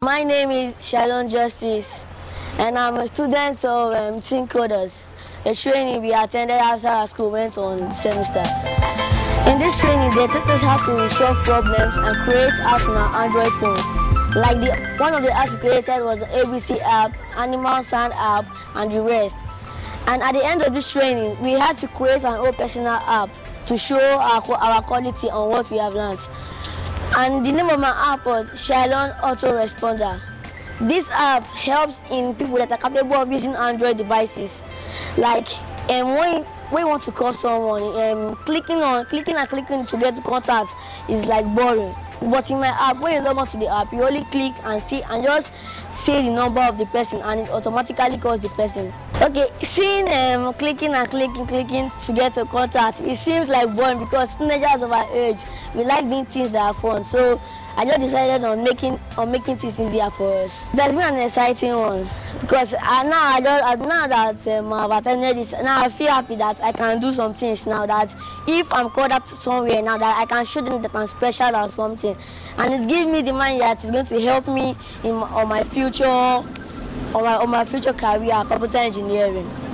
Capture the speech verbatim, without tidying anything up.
My name is Shalon Justice, and I'm a student of um, Think Coders, a training we attended after our school went on semester. In this training, they taught us how to solve problems and create apps on our Android phones. Like the one of the apps we created was the A B C app, Animal Sound app, and the rest. And at the end of this training, we had to create an own personal app to show our, our quality on what we have learned. And the name of my app was Shalon Autoresponder. This app helps in people that are capable of using Android devices. Like um, when, when you want to call someone, um, clicking on clicking and clicking to get contact is like boring. But in my app, when you log on to the app, you only click and see and just say the number of the person, and it automatically calls the person. Okay, seeing um, clicking and clicking, clicking to get a contact, it seems like boring because teenagers of our age, we like doing things that are fun. So I just decided on making on making things easier for us. That's been an exciting one because I, now I just I, now that um, I've attended this, now I feel happy that I can do some things now. That if I'm called up to somewhere now, that I can show them that I'm special or something, and it gives me the mind that it's going to help me in my, on my future, on my on my future career, computer engineering.